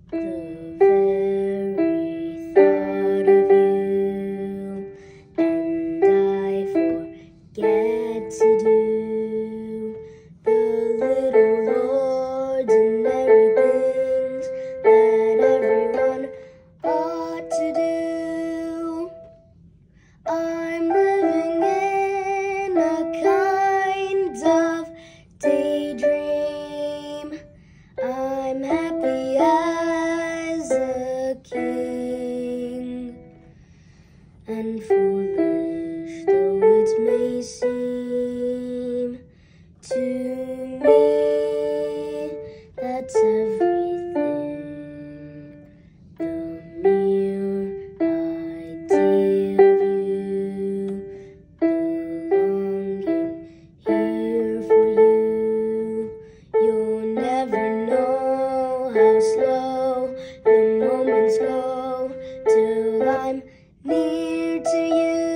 The very thought of you, and I forget to do the little ordinary things that everyone ought to do. I'm living in a kind of daydream. I'm happy as a king, and foolish though it may seem to me, that's everything. The mere idea of you, the longing here for you. You'll never know how slow the moments go till I'm near to you.